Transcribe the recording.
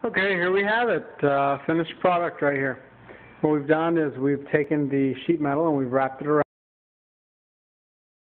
Okay, here we have it, finished product right here. What we've done is we've taken the sheet metal and we've wrapped it around.